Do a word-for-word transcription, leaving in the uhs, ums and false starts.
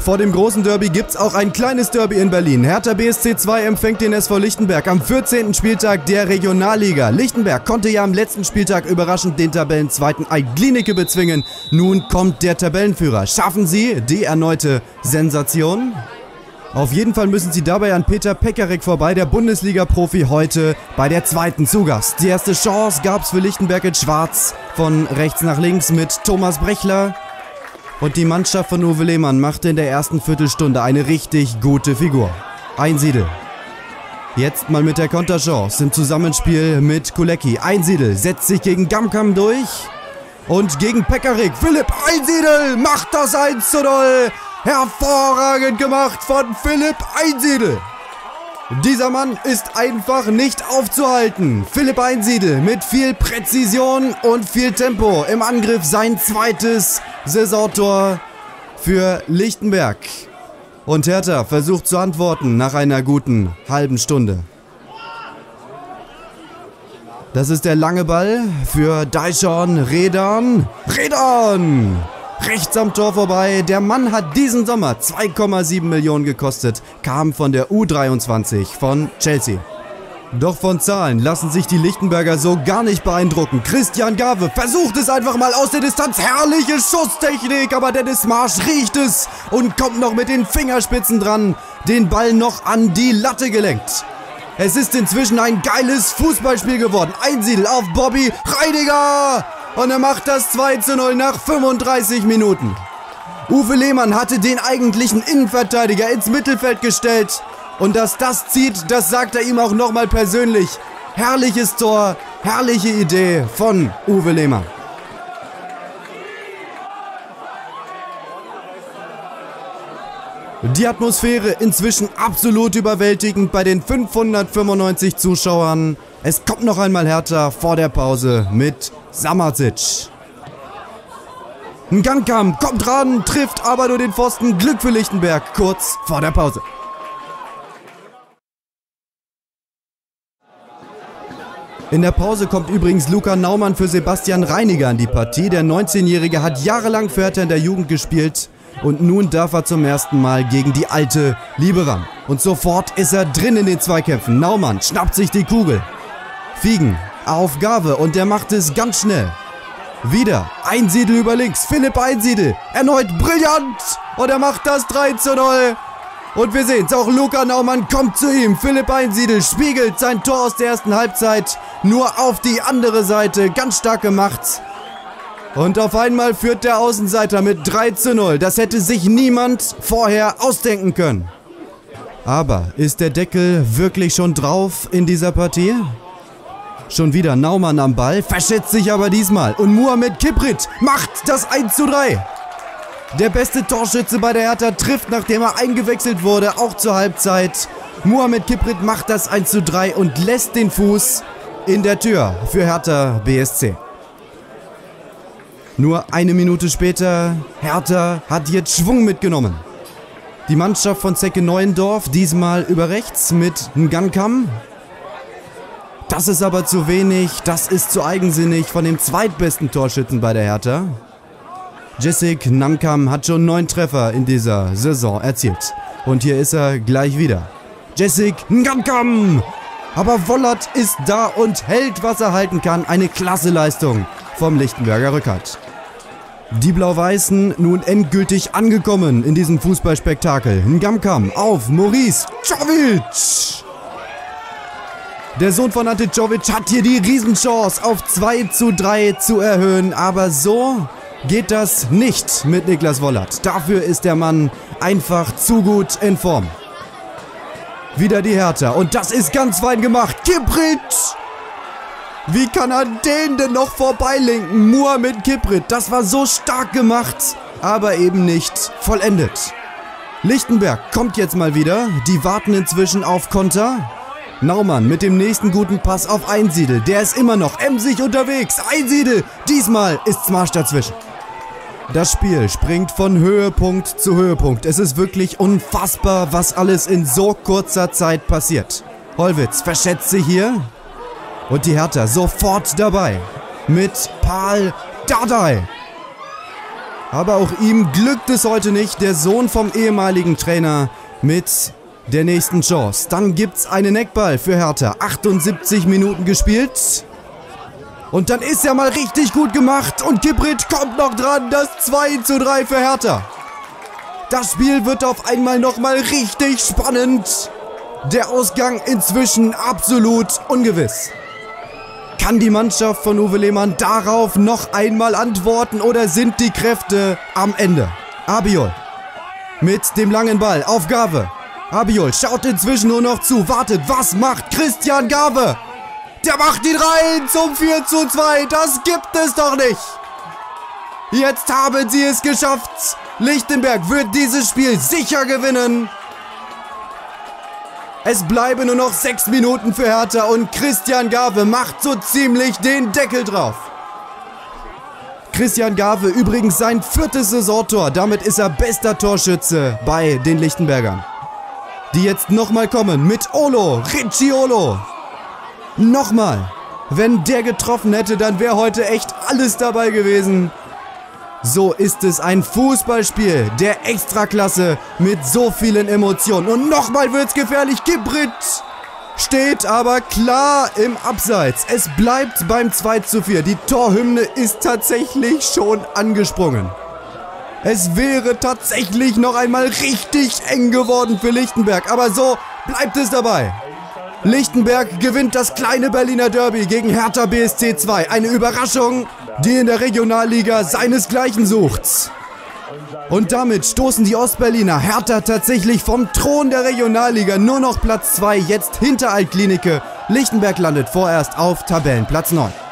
Vor dem großen Derby gibt's auch ein kleines Derby in Berlin. Hertha B S C zwei empfängt den S V Lichtenberg am vierzehnten Spieltag der Regionalliga. Lichtenberg konnte ja am letzten Spieltag überraschend den Tabellenzweiten Altklinike bezwingen. Nun kommt der Tabellenführer. Schaffen sie die erneute Sensation? Auf jeden Fall müssen sie dabei an Peter Pekarik vorbei, der Bundesliga-Profi, heute bei der zweiten zu Gast. Die erste Chance gab's für Lichtenberg in Schwarz von rechts nach links mit Thomas Brechler. Und die Mannschaft von Uwe Lehmann machte in der ersten Viertelstunde eine richtig gute Figur. Einsiedel. Jetzt mal mit der Konterchance im Zusammenspiel mit Kulecki. Einsiedel setzt sich gegen Gamkam durch. Und gegen Pekarik. Philipp Einsiedel macht das eins zu null. Hervorragend gemacht von Philipp Einsiedel. Dieser Mann ist einfach nicht aufzuhalten. Philipp Einsiedel mit viel Präzision und viel Tempo im Angriff, sein zweites Saisontor für Lichtenberg. Und Hertha versucht zu antworten nach einer guten halben Stunde. Das ist der lange Ball für Daishon Redan. Redan! Rechts am Tor vorbei. Der Mann hat diesen Sommer zwei Komma sieben Millionen gekostet, kam von der U dreiundzwanzig von Chelsea. Doch von Zahlen lassen sich die Lichtenberger so gar nicht beeindrucken. Christian Gave versucht es einfach mal aus der Distanz. Herrliche Schusstechnik, aber Dennis Marsch riecht es und kommt noch mit den Fingerspitzen dran. Den Ball noch an die Latte gelenkt. Es ist inzwischen ein geiles Fußballspiel geworden. Einsiedel auf Bobby Reidiger. Und er macht das zwei zu null nach fünfunddreißig Minuten. Uwe Lehmann hatte den eigentlichen Innenverteidiger ins Mittelfeld gestellt. Und dass das zieht, das sagt er ihm auch nochmal persönlich. Herrliches Tor, herrliche Idee von Uwe Lehmann. Die Atmosphäre inzwischen absolut überwältigend bei den fünfhundertfünfundneunzig Zuschauern. Es kommt noch einmal Hertha vor der Pause mit Samardžić. Ngankam kommt ran, trifft aber nur den Pfosten. Glück für Lichtenberg, kurz vor der Pause. In der Pause kommt übrigens Luca Naumann für Sebastian Reiniger an die Partie. Der neunzehnjährige hat jahrelang für Hertha in der Jugend gespielt. Und nun darf er zum ersten Mal gegen die alte Liebe ran. Und sofort ist er drin in den Zweikämpfen. Naumann schnappt sich die Kugel. Fiegen auf Gave und der macht es ganz schnell. Wieder Einsiedel über links. Philipp Einsiedel. Erneut brillant. Und er macht das drei zu null. Und wir sehen es. Auch Luca Naumann kommt zu ihm. Philipp Einsiedel spiegelt sein Tor aus der ersten Halbzeit nur auf die andere Seite. Ganz stark gemacht. Und auf einmal führt der Außenseiter mit drei zu null. Das hätte sich niemand vorher ausdenken können. Aber ist der Deckel wirklich schon drauf in dieser Partie? Schon wieder Naumann am Ball, verschätzt sich aber diesmal. Und Muhammed Kiprit macht das eins zu drei. Der beste Torschütze bei der Hertha trifft, nachdem er eingewechselt wurde, auch zur Halbzeit. Muhammed Kiprit macht das eins zu drei und lässt den Fuß in der Tür für Hertha B S C. Nur eine Minute später, Hertha hat jetzt Schwung mitgenommen. Die Mannschaft von Zecke Neuendorf, diesmal über rechts mit Ngankam. Das ist aber zu wenig, das ist zu eigensinnig von dem zweitbesten Torschützen bei der Hertha. Jessic Ngankam hat schon neun Treffer in dieser Saison erzielt. Und hier ist er gleich wieder. Jessic Ngankam! Aber Wollert ist da und hält, was er halten kann. Eine klasse Leistung vom Lichtenberger Rückhalt. Die Blau-Weißen nun endgültig angekommen in diesem Fußballspektakel. Ngankam auf Maurice Czovic. Der Sohn von Ante Czovic hat hier die Riesenchance auf zwei zu drei zu erhöhen. Aber so geht das nicht mit Niklas Wollert. Dafür ist der Mann einfach zu gut in Form. Wieder die Hertha und das ist ganz fein gemacht. Kiprit! Wie kann er den denn noch vorbeilenken? Muhammed Kiprit, das war so stark gemacht, aber eben nicht vollendet. Lichtenberg kommt jetzt mal wieder. Die warten inzwischen auf Konter. Naumann mit dem nächsten guten Pass auf Einsiedel. Der ist immer noch emsig unterwegs. Einsiedel, diesmal ist Smarsch dazwischen. Das Spiel springt von Höhepunkt zu Höhepunkt. Es ist wirklich unfassbar, was alles in so kurzer Zeit passiert. Hollwitz verschätzt sich hier. Und die Hertha sofort dabei mit Pal Dardai. Aber auch ihm glückt es heute nicht. Der Sohn vom ehemaligen Trainer mit der nächsten Chance. Dann gibt's einen Eckball für Hertha. achtundsiebzig Minuten gespielt. Und dann ist er mal richtig gut gemacht. Und Kibrit kommt noch dran. Das zwei zu drei für Hertha. Das Spiel wird auf einmal nochmal richtig spannend. Der Ausgang inzwischen absolut ungewiss. Kann die Mannschaft von Uwe Lehmann darauf noch einmal antworten oder sind die Kräfte am Ende? Abiol mit dem langen Ball auf Gave. Abiol schaut inzwischen nur noch zu, wartet, was macht Christian Gave? Der macht ihn rein zum vier zu zwei, das gibt es doch nicht. Jetzt haben sie es geschafft. Lichtenberg wird dieses Spiel sicher gewinnen. Es bleiben nur noch sechs Minuten für Hertha und Christian Gave macht so ziemlich den Deckel drauf. Christian Gave übrigens sein viertes Saisontor. Damit ist er bester Torschütze bei den Lichtenbergern. Die jetzt nochmal kommen mit Olo, Richie Olo. Nochmal. Wenn der getroffen hätte, dann wäre heute echt alles dabei gewesen. So ist es ein Fußballspiel der Extraklasse mit so vielen Emotionen. Und nochmal wird's gefährlich. Kibrit steht aber klar im Abseits. Es bleibt beim zwei zu vier. Die Torhymne ist tatsächlich schon angesprungen. Es wäre tatsächlich noch einmal richtig eng geworden für Lichtenberg. Aber so bleibt es dabei. Lichtenberg gewinnt das kleine Berliner Derby gegen Hertha B S C zwei. Eine Überraschung, die in der Regionalliga seinesgleichen sucht. Und damit stoßen die Ostberliner Hertha tatsächlich vom Thron der Regionalliga. Nur noch Platz zwei, jetzt hinter Altklinike. Lichtenberg landet vorerst auf Tabellenplatz neun.